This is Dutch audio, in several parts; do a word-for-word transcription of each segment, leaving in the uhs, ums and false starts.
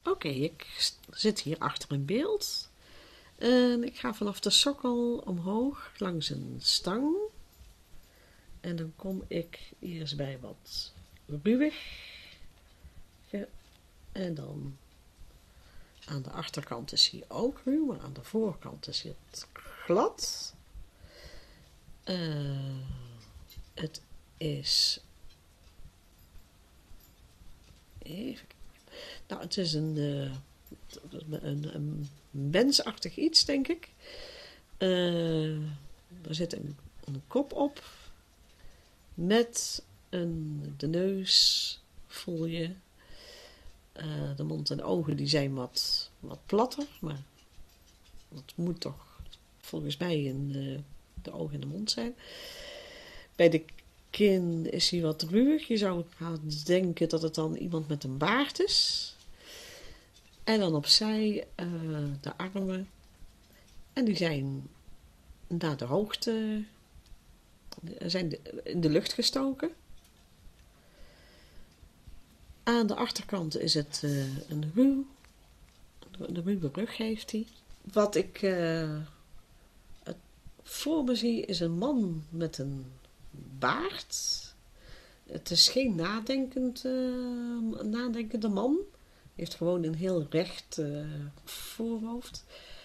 Oké, ik st- zit hier achter in beeld. En ik ga vanaf de sokkel omhoog langs een stang. En dan kom ik eerst bij wat ruwig. En dan aan de achterkant is hij ook ruw, maar aan de voorkant is het glad. Uh, het is... Even... Nou, het is een, uh, een, een mensachtig iets, denk ik. Uh, er zit een, een kop op. Met een, de neus voel je. Uh, de mond en de ogen die zijn wat, wat platter. Maar dat moet toch volgens mij in uh, de ogen en de mond zijn. Bij de kin is hij wat ruwig. Je zou gaan denken dat het dan iemand met een baard is. En dan opzij uh, de armen. En die zijn naar de hoogte zijn in de lucht gestoken. Aan de achterkant is het uh, een ruw. De ruwe rug heeft hij. Wat ik uh, voor me zie is een man met een baard. Het is geen nadenkend, uh, nadenkende man. Hij heeft gewoon een heel recht uh, voorhoofd.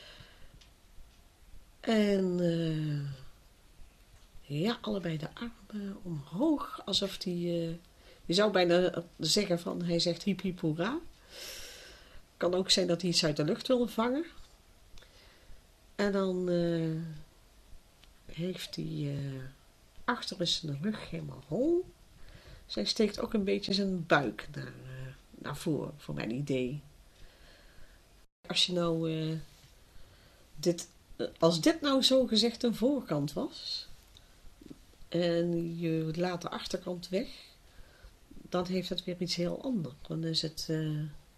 En uh, ja, allebei de armen omhoog. Alsof hij... Uh, je zou bijna zeggen van, hij zegt hiep hiep hoera. Kan ook zijn dat hij iets uit de lucht wil vangen. En dan uh, heeft hij uh, achter is zijn rug helemaal hol. Zij steekt ook een beetje zijn buik naar, uh, naar voren, voor mijn idee. Als je nou uh, dit, uh, als dit nou zo gezegd een voorkant was en je laat de achterkant weg, dan heeft het weer iets heel anders. Dan is het uh,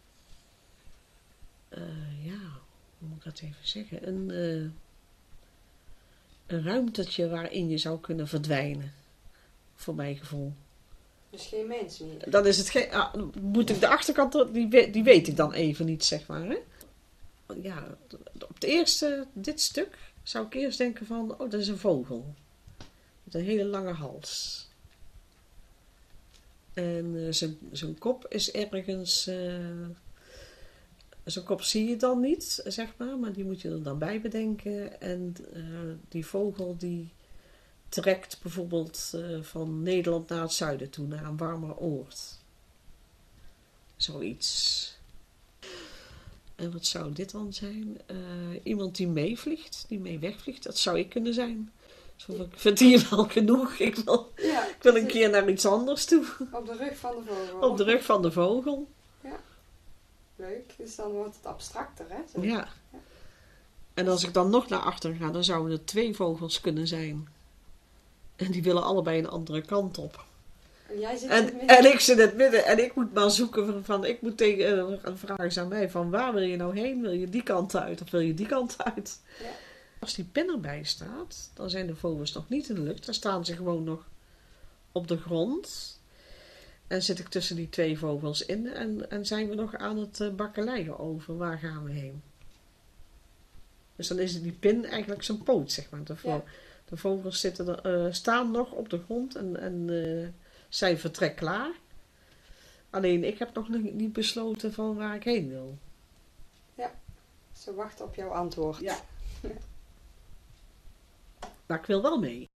uh, ja, hoe moet ik dat even zeggen, een, uh, een ruimtetje waarin je zou kunnen verdwijnen, voor mijn gevoel. Dus geen mens meer. Dan is het geen, ah, moet ik de achterkant, die, die weet ik dan even niet, zeg maar. Hè? Ja, op het eerste, dit stuk, zou ik eerst denken van, oh, dat is een vogel. Met een hele lange hals. En uh, zijn, zijn kop is ergens, uh, zijn kop zie je dan niet, zeg maar, maar die moet je er dan bij bedenken. En uh, die vogel die trekt bijvoorbeeld uh, van Nederland naar het zuiden toe, naar een warmer oord. Zoiets. En wat zou dit dan zijn? Uh, iemand die meevliegt, die mee wegvliegt, dat zou ik kunnen zijn. Dus ik vind hier wel genoeg. Ik wil, ja, ik wil een keer naar iets anders toe. Op de rug van de vogel. Op de rug van de vogel. Ja, leuk. Dus dan wordt het abstracter, hè? Zo. Ja. ja. En als ik dan nog naar achter ga, dan zouden er twee vogels kunnen zijn. En die willen allebei een andere kant op. En jij zit en, in het midden. En ik zit in het midden. En ik moet maar zoeken van, van ik moet tegen, een vraag is aan mij, van waar wil je nou heen? Wil je die kant uit of wil je die kant uit? Ja. Als die pen erbij staat, dan zijn de vogels nog niet in de lucht. Dan staan ze gewoon nog op de grond. En zit ik tussen die twee vogels in. En, en zijn we nog aan het uh, bakkeleien over. Waar gaan we heen? Dus dan is die pin eigenlijk zijn poot, zeg maar. De, vo- ja. de vogels zitten er, uh, staan nog op de grond en, en uh, zijn vertrek klaar. Alleen ik heb nog niet besloten van waar ik heen wil. Ja, ze wachten op jouw antwoord. Ja. Maar ik wil wel mee.